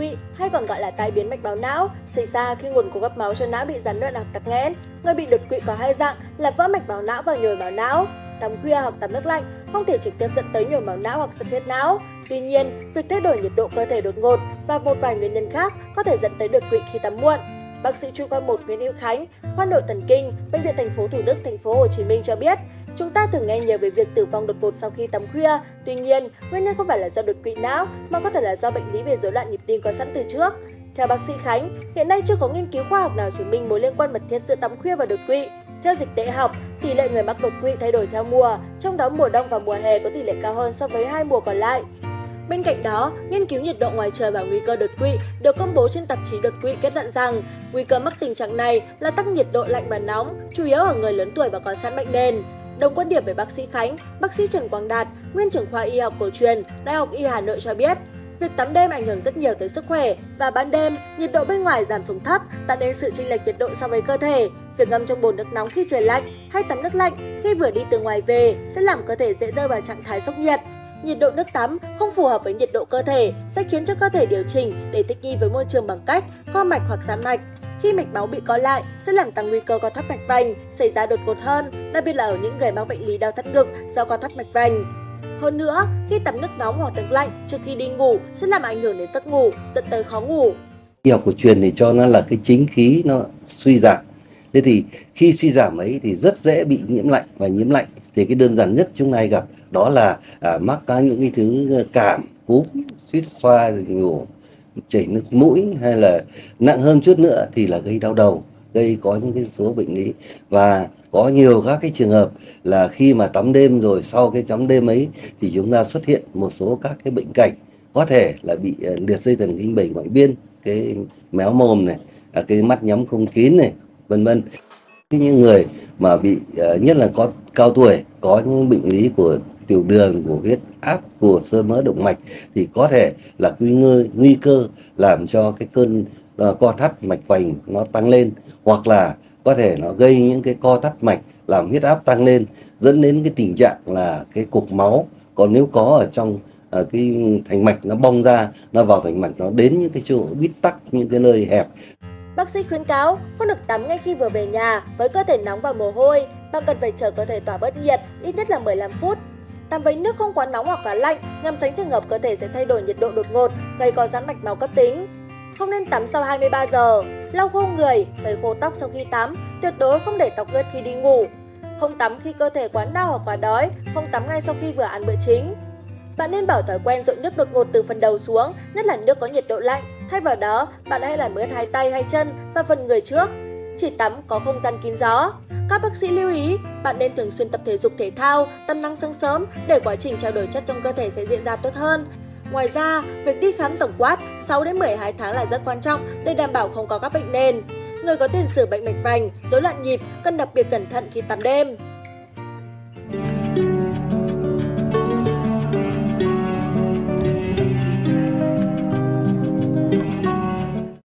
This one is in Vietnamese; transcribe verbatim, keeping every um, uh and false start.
quỵ hay còn gọi là tai biến mạch máu não xảy ra khi nguồn cung cấp máu cho não bị gián đoạn hoặc tắc nghẽn. Người bị đột quỵ có hai dạng là vỡ mạch máu não và nhồi máu não. Tắm khuya hoặc tắm nước lạnh không thể trực tiếp dẫn tới nhồi máu não hoặc xuất huyết não. Tuy nhiên, việc thay đổi nhiệt độ cơ thể đột ngột và một vài nguyên nhân khác có thể dẫn tới đột quỵ khi tắm muộn. Bác sĩ chuyên khoa một Nguyễn Hữu Khánh, khoa nội thần kinh, Bệnh viện Thành phố Thủ Đức, Thành phố Hồ Chí Minh cho biết, chúng ta thường nghe nhiều về việc tử vong đột ngột sau khi tắm khuya. Tuy nhiên, nguyên nhân không phải là do đột quỵ não mà có thể là do bệnh lý về rối loạn nhịp tim có sẵn từ trước. Theo bác sĩ Khánh, hiện nay chưa có nghiên cứu khoa học nào chứng minh mối liên quan mật thiết giữa tắm khuya và đột quỵ. Theo dịch tễ học, tỷ lệ người mắc đột quỵ thay đổi theo mùa, trong đó mùa đông và mùa hè có tỷ lệ cao hơn so với hai mùa còn lại. Bên cạnh đó, nghiên cứu nhiệt độ ngoài trời và nguy cơ đột quỵ được công bố trên tạp chí Đột quỵ kết luận rằng nguy cơ mắc tình trạng này là tăng nhiệt độ lạnh và nóng, chủ yếu ở người lớn tuổi và có sẵn bệnh nền. Đồng quan điểm với bác sĩ Khánh, bác sĩ Trần Quang Đạt, nguyên trưởng khoa y học cổ truyền, Đại học Y Hà Nội cho biết, việc tắm đêm ảnh hưởng rất nhiều tới sức khỏe và ban đêm nhiệt độ bên ngoài giảm xuống thấp, tạo nên sự chênh lệch nhiệt độ so với cơ thể. Việc ngâm trong bồn nước nóng khi trời lạnh hay tắm nước lạnh khi vừa đi từ ngoài về sẽ làm cơ thể dễ rơi vào trạng thái sốc nhiệt. Nhiệt độ nước tắm không phù hợp với nhiệt độ cơ thể sẽ khiến cho cơ thể điều chỉnh để thích nghi với môi trường bằng cách co mạch hoặc giãn mạch. Khi mạch máu bị co lại sẽ làm tăng nguy cơ co thắt mạch vành xảy ra đột ngột hơn, đặc biệt là ở những người mắc bệnh lý đau thắt ngực do co thắt mạch vành. Hơn nữa, khi tắm nước nóng hoặc nước lạnh trước khi đi ngủ sẽ làm ảnh hưởng đến giấc ngủ, dẫn tới khó ngủ. Y học cổ truyền thì cho nó là cái chính khí nó suy giảm. Thế thì khi suy giảm ấy thì rất dễ bị nhiễm lạnh, và nhiễm lạnh thì cái đơn giản nhất chúng ta hay gặp đó là à, mắc các những cái thứ cảm, cúm, suýt xoa, ngủ, chảy nước mũi, hay là nặng hơn chút nữa thì là gây đau đầu, gây có những cái số bệnh lý. Và có nhiều các cái trường hợp là khi mà tắm đêm rồi sau cái tắm đêm ấy thì chúng ta xuất hiện một số các cái bệnh cảnh, có thể là bị liệt dây thần kinh bảy ngoại biên, cái méo mồm này, cái mắt nhắm không kín này, vân vân. Những người mà bị nhất là có cao tuổi, có những bệnh lý của tiểu đường, của huyết áp, của xơ mỡ động mạch thì có thể là nguy cơ nguy cơ làm cho cái cơn uh, co thắt mạch vành nó tăng lên, hoặc là có thể nó gây những cái co thắt mạch làm huyết áp tăng lên, dẫn đến cái tình trạng là cái cục máu còn nếu có ở trong uh, cái thành mạch nó bong ra, nó vào thành mạch, nó đến những cái chỗ bít tắc, những cái nơi hẹp. Bác sĩ khuyến cáo không được tắm ngay khi vừa về nhà với cơ thể nóng và mồ hôi, bạn cần phải chờ cơ thể tỏa bớt nhiệt ít nhất là mười lăm phút. Tắm với nước không quá nóng hoặc quá lạnh nhằm tránh trường hợp cơ thể sẽ thay đổi nhiệt độ đột ngột, gây co giãn mạch máu cấp tính. Không nên tắm sau hai mươi ba giờ. Lau khô người, sấy khô tóc sau khi tắm, tuyệt đối không để tóc ướt khi đi ngủ. Không tắm khi cơ thể quá đau hoặc quá đói, không tắm ngay sau khi vừa ăn bữa chính. Bạn nên bỏ thói quen dội nước đột ngột từ phần đầu xuống, nhất là nước có nhiệt độ lạnh. Thay vào đó, bạn hãy làm ướt hai tay hay chân và phần người trước. Chỉ tắm có không gian kín gió. Các bác sĩ lưu ý, bạn nên thường xuyên tập thể dục thể thao, tắm nắng sáng sớm để quá trình trao đổi chất trong cơ thể sẽ diễn ra tốt hơn. Ngoài ra, việc đi khám tổng quát sáu đến mười hai tháng là rất quan trọng để đảm bảo không có các bệnh nền. Người có tiền sử bệnh mạch vành, rối loạn nhịp cần đặc biệt cẩn thận khi tắm đêm.